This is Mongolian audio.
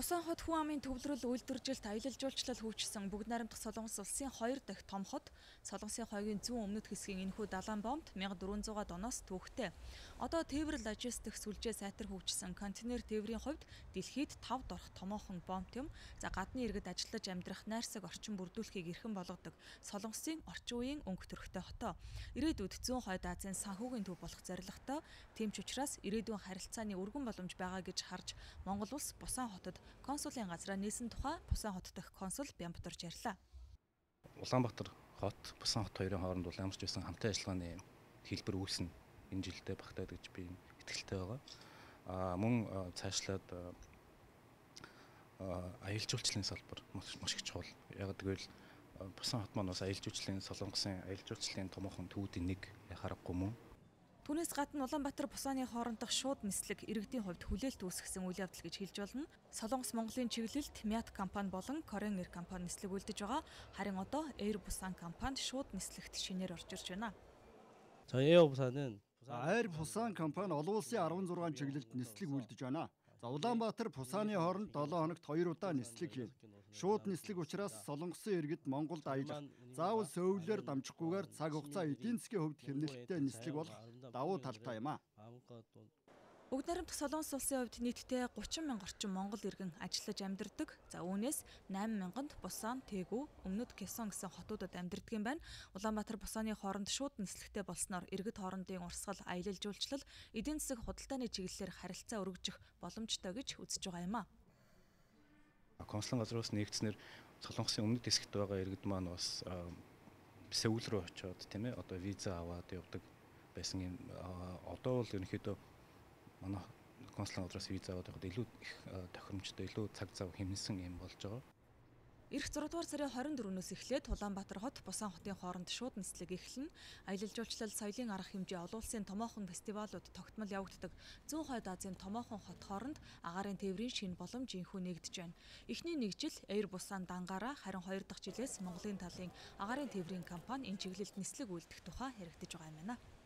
Бусан хот хүн амын төвлөрөл үйлдвэржилт аялал жуулчлал хөгжсөн бүгд найрамдах Солонгос улсын 2 дахь том хот. Солонгосын хойгийн зүүн өмнөд хэсгийн энэхүү далайн бомбд 1400 оноос түүхтэй. Одоо тээвэр логистик сүлжээ сайтар хөгжсөн контейнер тээврийн хувьд дэлхийд 5 дорх томоохон бомб юм. За гадны иргэд ажиллаж амьдрах найрсаг орчин бүрдүүлэхийг эрхэн болгодог Солонгосын орчин үеийн өнгө төрхтэй хотоо. Ирээдүйд зүүн хойд Азийн санхүүгийн төв болох зорилготой. Тийм ч учраас ирээдүйн харилцааны өргөн боломж байгаа гэж харж Монгол улс Бусан хотод консулын газраа нээсэн тухай Бусан хот дахь консул Бямбатарч ярьлаа. Улаанбаатар хот, Бусан хот хоёрын хооронд бол ямар ч байсан хамтын ажиллагааны хэлбэр үүснэ энэ жилдээ багтаад гэж би итгэлтэй байгаа. Мөн цаашлаад аялал жуулчлалын салбар маш их чухал. Яг гэвэл Бусан хот маань бас аялал жуулчлалын Солонгосын аялал жуулчлалын томоохон төвүүдийн нэг харахгүй мөн. Түүнээс гадна Улаанбаатар Бусаны хоорондох шууд нислэг иргэдийн хувьд хүлээлт үүсгэсэн үйл явдал гэж хэлж болно. Солонгос Монголын чиглэлд Мят компани болон Korean Air компани нислэг үлдэж байгаа. Харин одоо Air Busan компанид шууд нислэгт шинээр орж ирж байна. Air Busan компани олон улсын 16 чиглэлд нислэг үлдэж байна. За Улаанбаатар Бусаны хооронд 7 хоногт 2 удаа нислэг хийн. Шууд нислэг учраас Солонгосын иргэд Монголд аялах заавал сөөвлөөр дамжихгүйгээр цаг хугацаа эдийн засгийн хувьд хэмнэлттэй нислэг болох давуу талтай юм а. Бүгд найрамдах Солонгос улсын хувьд нийтдээ 30 мянга орчим монгол иргэн ажиллаж амьдардаг. За үүнээс 8 мянганд Бусан, Тэгү, Өмнөд Кэсон гэсэн хотуудад амьдардаг юм байна. Улаанбаатар Бусаны хооронд шууд нислэгтэй болсноор иргэд хоорондын урсгал, аялал жуулчлал, эдийн засаг худалдааны чиглэлээр харилцаа өргөжих боломжтой гэж үзэж байгаа юм а. Консулын газраас нэгдснээр Солонгосын өмнөд хэсэгт байгаа иргэд маань бас Сеул руу очиод тийм ээ одоо виза аваад явдаг байсан юм. Одоо бол ерөнхийдөө манай консулын газраас виза аваад явахад илүү их тохиромжтой, илүү цаг зав хэмнэсэн юм болж байгаа. Ирэх 6 дугаар сарын 24-өөс эхлээд Улаанбаатар хот, Бусан хотын хооронд шууд нислэг эхэлнэ. Аялал жуулчлал, соёлын арга хэмжээ, олон улсын томоохон фестивалууд тогтмол явагддаг зүүн хойд Азийн томоохон хот хооронд агаарын тээврийн шинэ боломж инхүү нэгдэж байна. Эхний нэг жил Air Busan дангаараа, харин 2 дахь жилээс Монголын талын агаарын тээврийн компани энэ чиглэлд нислэг үйлдэх тухай яригдж байгаа юм байна.